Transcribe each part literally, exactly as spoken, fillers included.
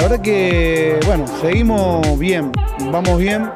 verdad que, bueno, seguimos bien, vamos bien,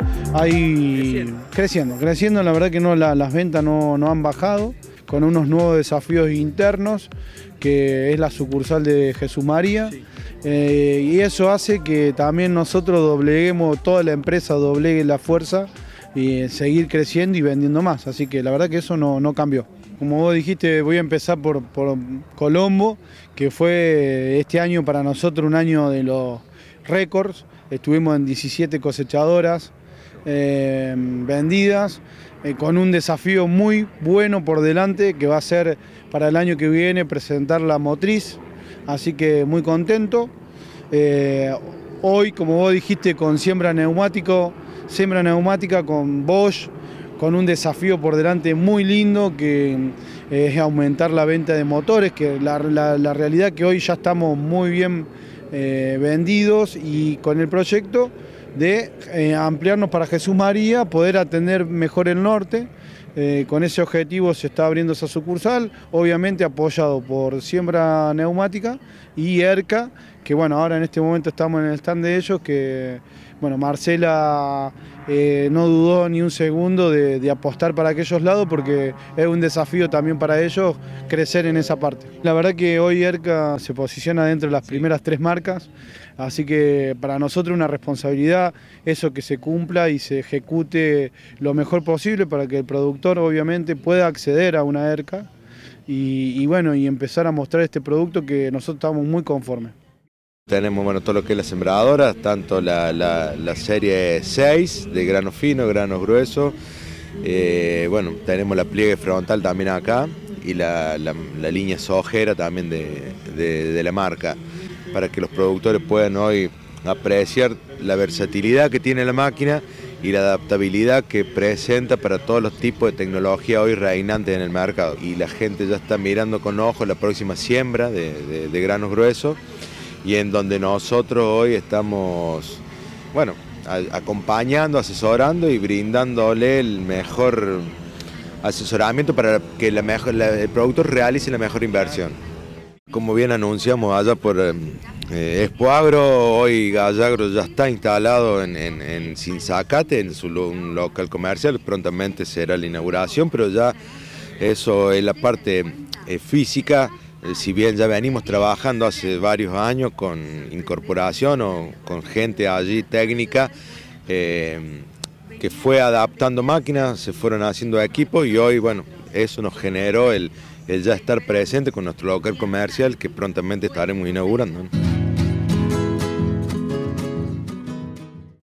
ahí creciendo, creciendo, la verdad que no, la, las ventas no, no han bajado, con unos nuevos desafíos internos, que es la sucursal de Jesús María, sí. eh, y eso hace que también nosotros dobleguemos, toda la empresa doblegue la fuerza y seguir creciendo y vendiendo más, así que la verdad que eso no, no cambió. Como vos dijiste, voy a empezar por, por Colombo, que fue este año para nosotros un año de los récords. Estuvimos en diecisiete cosechadoras eh, vendidas, eh, con un desafío muy bueno por delante, que va a ser para el año que viene presentar la motriz, así que muy contento. Eh, hoy, como vos dijiste, con siembra neumático, siembra neumática con Bosch, con un desafío por delante muy lindo, que es aumentar la venta de motores, que la, la, la realidad que hoy ya estamos muy bien eh, vendidos, y con el proyecto de eh, ampliarnos para Jesús María, poder atender mejor el norte. Eh, con ese objetivo se está abriendo esa sucursal, obviamente apoyado por Siembra Neumática y ERCA, que bueno, ahora en este momento estamos en el stand de ellos, que bueno, Marcela eh, no dudó ni un segundo de, de apostar para aquellos lados, porque es un desafío también para ellos crecer en esa parte. La verdad que hoy ERCA se posiciona dentro de las primeras tres marcas, así que para nosotros una responsabilidad eso, que se cumpla y se ejecute lo mejor posible para que el productor obviamente pueda acceder a una ERCA y, y bueno, y empezar a mostrar este producto que nosotros estamos muy conformes. Tenemos bueno, todo lo que es la sembradora, tanto la, la, la serie seis de grano fino, grano grueso, eh, bueno, tenemos la pliegue frontal también acá y la, la, la línea sojera también de, de, de la marca, para que los productores puedan hoy apreciar la versatilidad que tiene la máquina y la adaptabilidad que presenta para todos los tipos de tecnología hoy reinantes en el mercado. Y la gente ya está mirando con ojo la próxima siembra de, de, de granos gruesos, y en donde nosotros hoy estamos, bueno, a, acompañando, asesorando y brindándole el mejor asesoramiento para que la mejor, la, el productor realice la mejor inversión. Como bien anunciamos allá por eh, Expo Agro, hoy Gallagro ya está instalado en, en, en Sinzacate, en su un local comercial, prontamente será la inauguración, pero ya eso es la parte eh, física. Si bien ya venimos trabajando hace varios años con incorporación o con gente allí técnica eh, que fue adaptando máquinas, se fueron haciendo equipos, y hoy bueno, eso nos generó el, el ya estar presente con nuestro local comercial que prontamente estaremos inaugurando, ¿no?